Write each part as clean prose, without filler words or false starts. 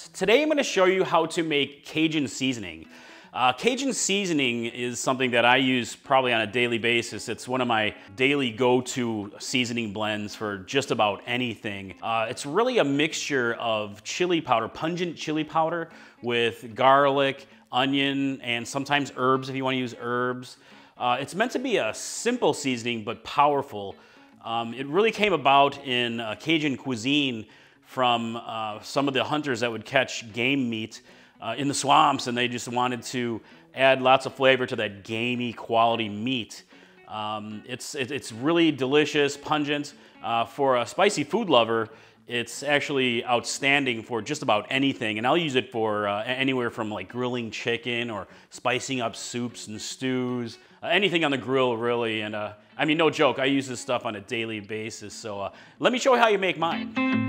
Today I'm going to show you how to make Cajun seasoning. Cajun seasoning is something that I use probably on a daily basis. It's one of my daily go-to seasoning blends for just about anything. It's really a mixture of chili powder, pungent chili powder with garlic, onion, and sometimes herbs if you want to use herbs. It's meant to be a simple seasoning but powerful. It really came about in Cajun cuisine from some of the hunters that would catch game meat in the swamps, and they just wanted to add lots of flavor to that gamey quality meat. It's really delicious, pungent. For a spicy food lover, it's actually outstanding for just about anything, and I'll use it for anywhere from like grilling chicken or spicing up soups and stews, anything on the grill really. And I mean, no joke, I use this stuff on a daily basis. So let me show you how you make mine.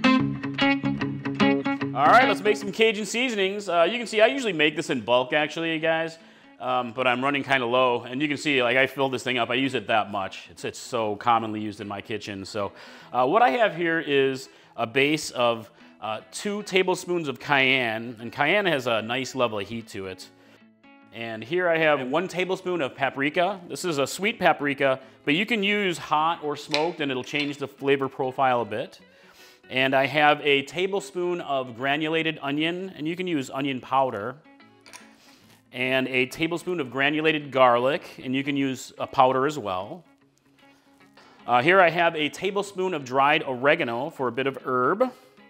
All right, let's make some Cajun seasonings. You can see I usually make this in bulk actually, you guys, but I'm running kind of low, and you can see like I filled this thing up. I use it that much. It's so commonly used in my kitchen. So what I have here is a base of 2 tablespoons of cayenne, and cayenne has a nice level of heat to it. And here I have 1 tablespoon of paprika. This is a sweet paprika, but you can use hot or smoked and it'll change the flavor profile a bit. And I have a tablespoon of granulated onion, and you can use onion powder. And a tablespoon of granulated garlic, and you can use a powder as well. Here I have a tablespoon of dried oregano for a bit of herb.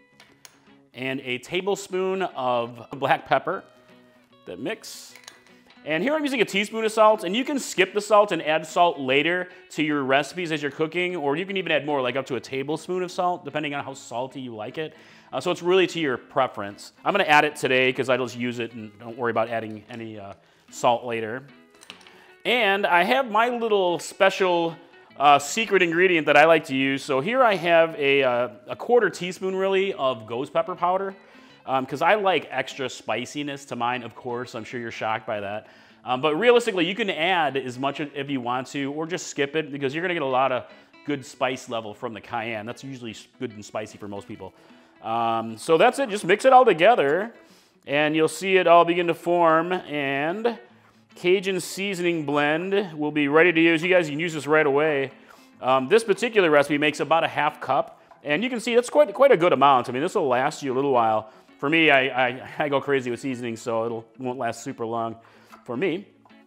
And a tablespoon of black pepper, that mix. And here I'm using a teaspoon of salt, and you can skip the salt and add salt later to your recipes as you're cooking, or you can even add more, like up to a tablespoon of salt, depending on how salty you like it. So it's really to your preference. I'm gonna add it today because I just use it and don't worry about adding any salt later. And I have my little special secret ingredient that I like to use. So here I have a 1/4 teaspoon really of ghost pepper powder. Because I like extra spiciness to mine, of course. I'm sure you're shocked by that. But realistically, you can add as much if you want to, or just skip it, because you're gonna get a lot of good spice level from the cayenne. That's usually good and spicy for most people. So that's it, just mix it all together, and you'll see it all begin to form, and Cajun seasoning blend will be ready to use. You guys can use this right away. This particular recipe makes about a 1/2 cup, and you can see that's quite a good amount. I mean, this will last you a little while. For me, I go crazy with seasoning, so it won't last super long for me.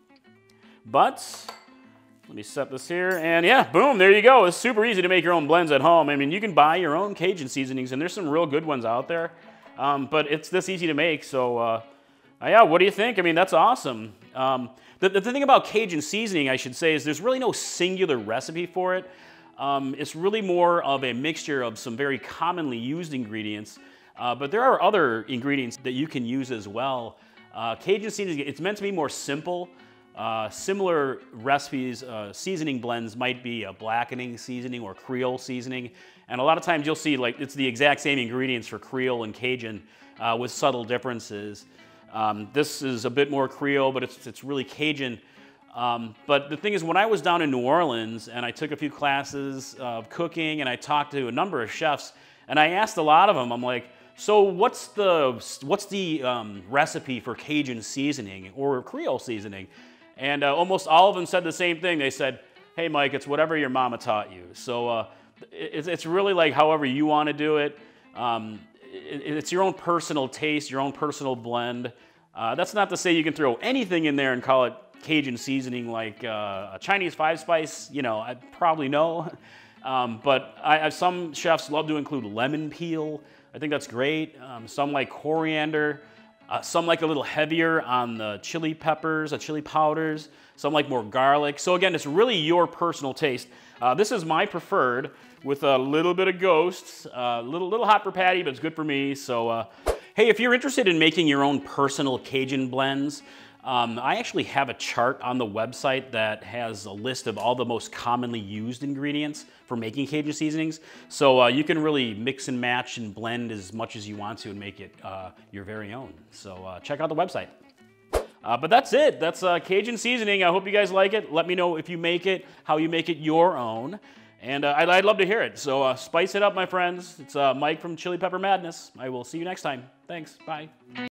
But let me set this here, and yeah, boom, there you go. It's super easy to make your own blends at home. I mean, you can buy your own Cajun seasonings, and there's some real good ones out there. But it's this easy to make, so yeah, what do you think? I mean, that's awesome. The thing about Cajun seasoning, I should say, is there's really no singular recipe for it. It's really more of a mixture of some very commonly used ingredients. But there are other ingredients that you can use as well. Cajun seasoning, it's meant to be more simple. Similar recipes, seasoning blends might be a blackening seasoning or Creole seasoning. And a lot of times you'll see like it's the exact same ingredients for Creole and Cajun with subtle differences. This is a bit more Creole, but it's really Cajun. But the thing is, when I was down in New Orleans and I took a few classes of cooking and I talked to a number of chefs, and I asked a lot of them, I'm like, so what's the recipe for Cajun seasoning or Creole seasoning? And almost all of them said the same thing. They said, hey Mike, it's whatever your mama taught you. So it's really like however you want to do it. It's your own personal taste, your own personal blend. That's not to say you can throw anything in there and call it Cajun seasoning, like a Chinese 5-spice, you know, I probably know. But some chefs love to include lemon peel. I think that's great. Some like coriander. Some like a little heavier on the chili peppers, the chili powders. Some like more garlic. So again, it's really your personal taste. This is my preferred with a little bit of ghosts. Little hot for Patty, but it's good for me. So hey, if you're interested in making your own personal Cajun blends, I actually have a chart on the website that has a list of all the most commonly used ingredients for making Cajun seasonings. So you can really mix and match and blend as much as you want to and make it your very own. So check out the website. But that's it. That's Cajun seasoning. I hope you guys like it. Let me know if you make it, how you make it your own. And I'd love to hear it. So spice it up, my friends. It's Mike from Chili Pepper Madness. I will see you next time. Thanks. Bye.